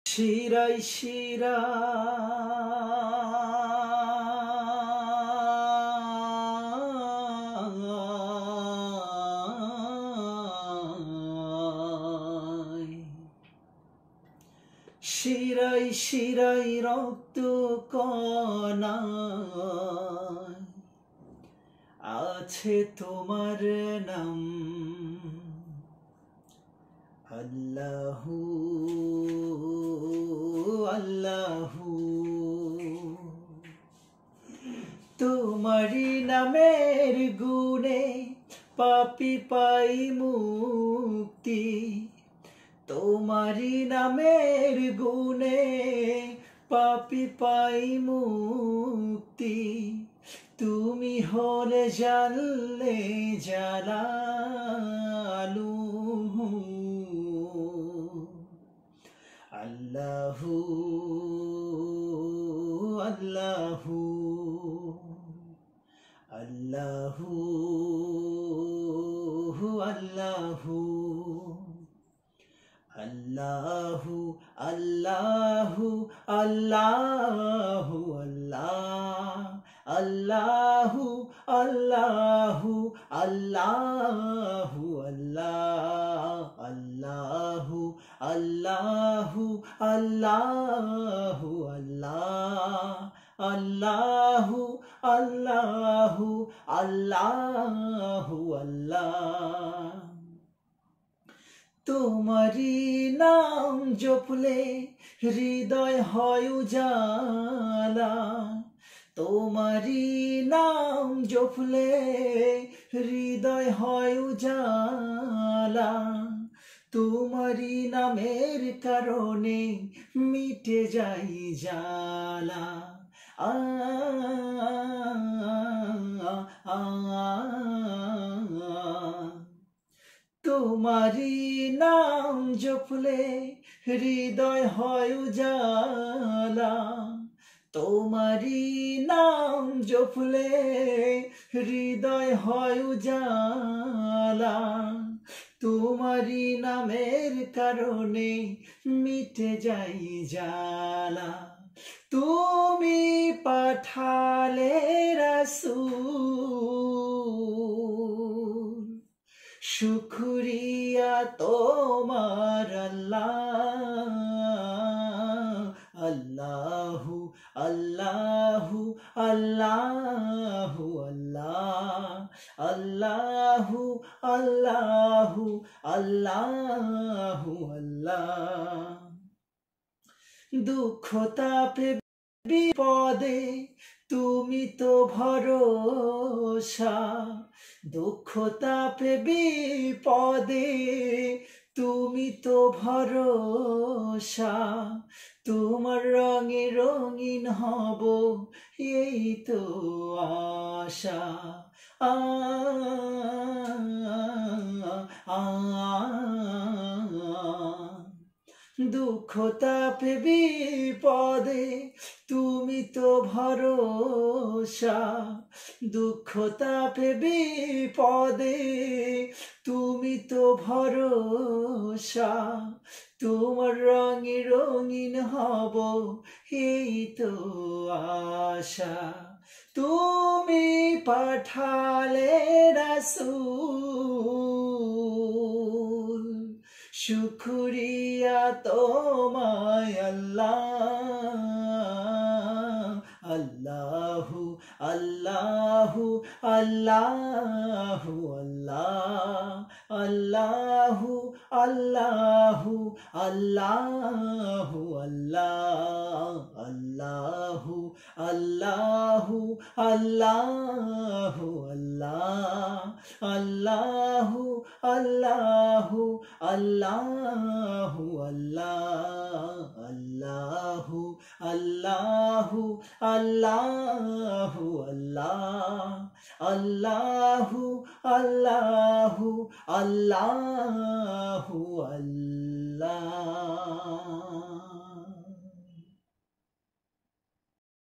শিরায় শিরা শিরায় শিরায় রক্ত কণায় আছে তোমার নাম আল্লাহু আল্লাহু। তোমারি নামের গুণে পাপী পাই মুক্তি, তোমারি নামের গুণে পাপী পাই মুক্তি। তুমি হলে জানলে জালালু আল্লাহু আল্লাহু আল্লাহু আল্লাহু আল্লাহু আল্লাহু আল্লাহু আল্লাহু আল্লাহু আল্লাহু আল্লাহু আল্লাহু আল্লাহু আল্লাহু আল্লাহু আল্লাহু আল্লাহ। তোমারি নাম জপলে হৃদয় হয় উজালা, তোমারি নাম জপলে হৃদয় হয় উজালা। তোমারি নামের কারণে মিটে যাই জ্বালা। তোমারি নাম জপলে হৃদয় হয় উজালা, তোমারি নাম জপলে হৃদয় হয় উজালা। তোমারি নামের কারণে মিটে যাই জ্বালা। তুমি পাঠালে রাসূল, শুকরিয়া তোমার আল্লাহ। আল্লাহু আল্লাহু আল্লাহু আল্লাহু আল্লাহু আল্লাহু আল্লাহ। দুঃখ তাপে বিপদে তুমি তো ভরসা, দুঃখ তাপে বিপদে তুমি তো ভরসা। তোমার রঙে রঙিন হব এই তো আশা। দুঃখ তাপে বিপদে তুমি তো ভরসা, দুঃখ তাপে বিপদে তুমি তো ভরসা। তোমার রঙে রঙিন হব এই তো আশা। তুমি পাঠালে রাসূল, শুকরিয়া তোমায় আল্লাহ। আল্লাহু আল্লাহু আল্লাহু আল্লাহু আল্লাহু আল্লাহু আল্লাহু আল্লাহু আল্লাহু আল্লাহু আল্লাহু আল্লাহু আল্লাহু আল্লাহু আল্লাহু আল্লাহু আল্লাহু আল্লাহু আল্লাহ।